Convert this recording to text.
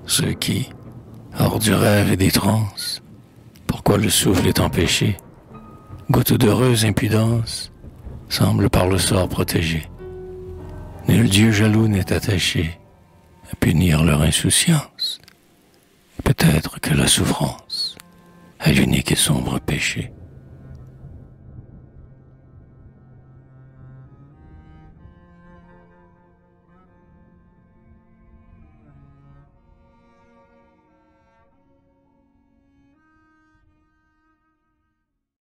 Ceux qui, hors du rêve et des transes, pourquoi le souffle est empêché, goutte d'heureuse impudence, semblent par le sort protégés. Nul dieu jaloux n'est attaché à punir leur insouciance. Peut-être que la souffrance est l'unique et sombre péché.